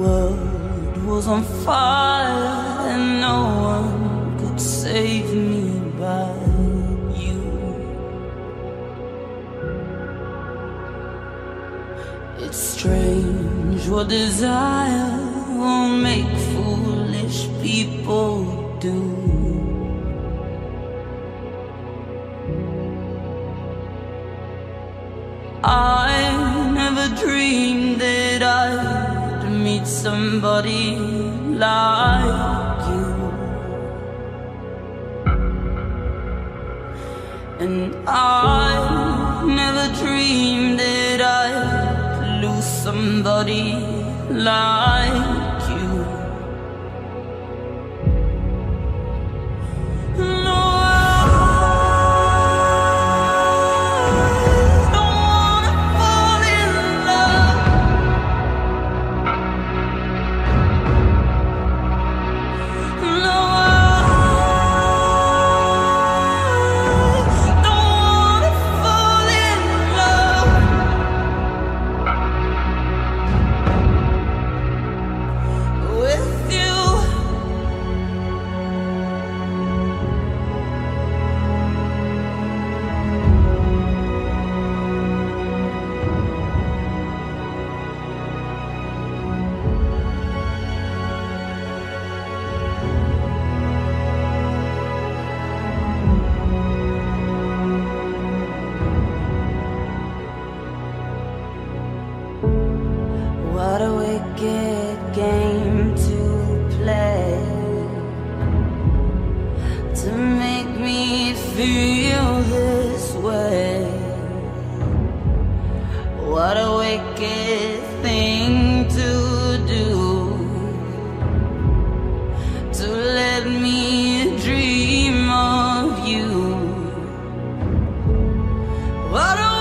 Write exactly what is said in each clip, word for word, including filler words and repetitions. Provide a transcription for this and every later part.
world was on fire and no one could save me but you. It's strange what desire will make foolish people do. I never dreamed that I'd meet somebody like you, and I never dreamed that I'd lose somebody like you. What a wicked game to play, to make me feel this way. What a wicked thing to do, to let me dream of you. What a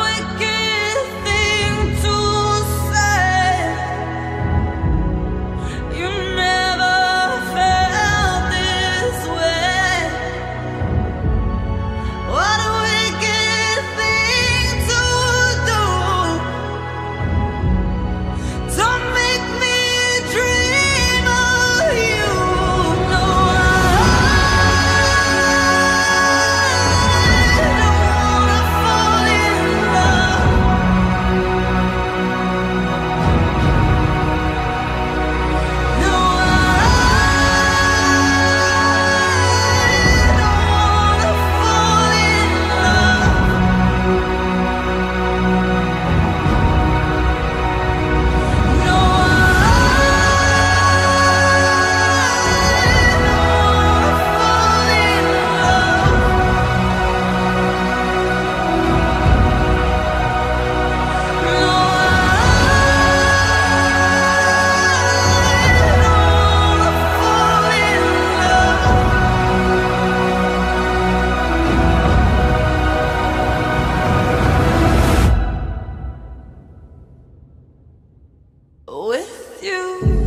with you.